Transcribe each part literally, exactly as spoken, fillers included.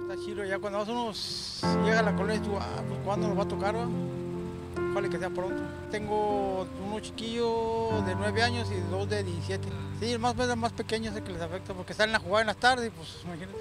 Está chido, ya cuando más uno llega a la colonia y tú, ah, pues cuándo nos va a tocar, va. Ojalá que sea pronto. Tengo uno chiquillo de nueve años y dos de diecisiete. Sí, más más, más pequeños es el que les afecta porque salen a jugar en las tardes y pues imagínate.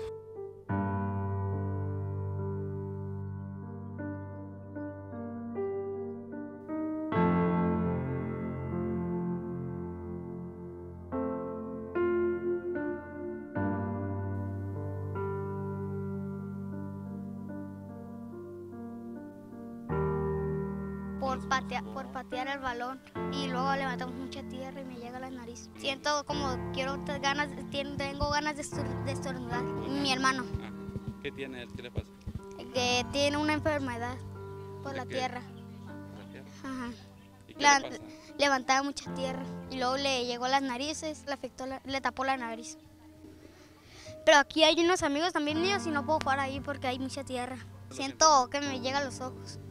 Por patear, por patear el balón y luego levantamos mucha tierra y me llega a la nariz. Siento como quiero ganas, tengo ganas de estornudar. Mi hermano. Ah, ¿qué tiene él? ¿Qué le pasa? Que tiene una enfermedad por la qué? tierra. ¿La tierra? Ajá. ¿Y qué La, le pasa? levantaba mucha tierra y luego le llegó a las narices, le afectó, la, le tapó la nariz. Pero aquí hay unos amigos también míos y no puedo jugar ahí porque hay mucha tierra. Siento que me llega a los ojos.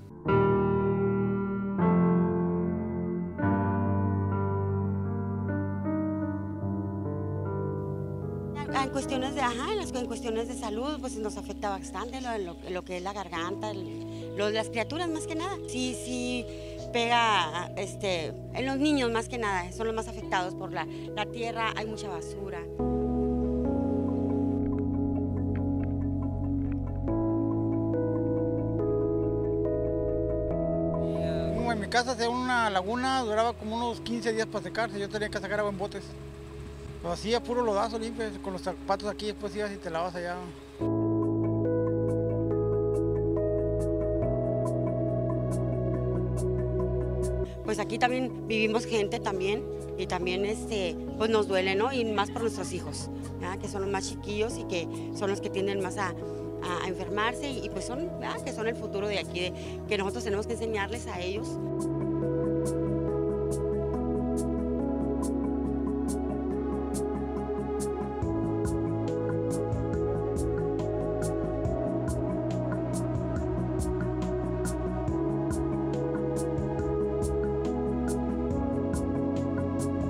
En cuestiones de, ajá, en, las, en cuestiones de salud, pues nos afecta bastante lo, lo, lo que es la garganta, el, lo de las criaturas más que nada. Sí, sí pega este, en los niños más que nada, son los más afectados por la, la tierra, hay mucha basura. En mi casa, de una laguna, duraba como unos quince días para secarse, yo tenía que sacar agua en botes. Lo hacía puro lodazo limpio, con los zapatos aquí, después ibas y te lavas allá. Pues aquí también vivimos gente también y también este, pues nos duele, ¿no? Y más por nuestros hijos, ¿verdad? Que son los más chiquillos y que son los que tienden más a, a, a enfermarse y, y pues son, ¿verdad? Que son el futuro de aquí, de, que nosotros tenemos que enseñarles a ellos.